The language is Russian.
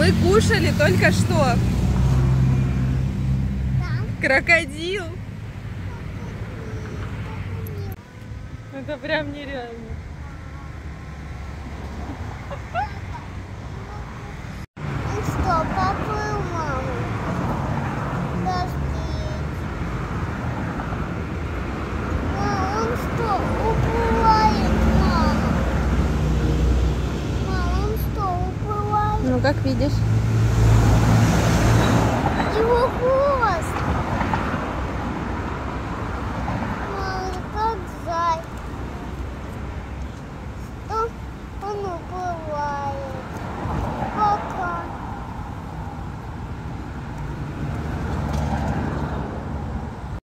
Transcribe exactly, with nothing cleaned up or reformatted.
Мы кушали только что. Там. Крокодил. Это прям нереально. Он что, поплыл, мама? Подожди. Мама, он что, уплывает, мама? Мама, он что, уплывает? Ну, как видишь.